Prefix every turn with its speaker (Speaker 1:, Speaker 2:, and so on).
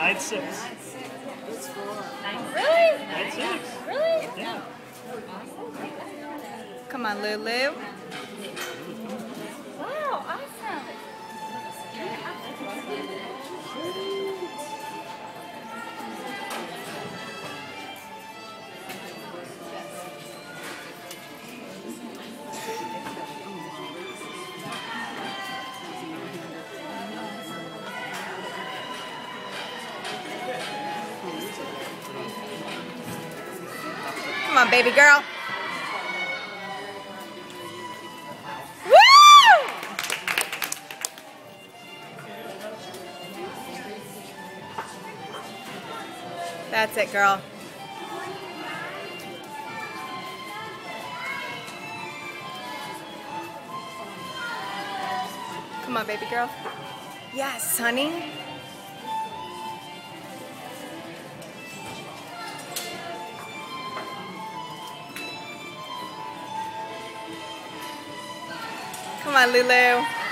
Speaker 1: I'd 6.
Speaker 2: Really?
Speaker 1: I'd 6.
Speaker 2: Really?
Speaker 1: Yeah.
Speaker 3: Come on, Lulu.
Speaker 2: Wow, awesome.
Speaker 3: Come on, baby girl. Woo! That's it, girl. Come on, baby girl. Yes, honey. Come on, Lulu.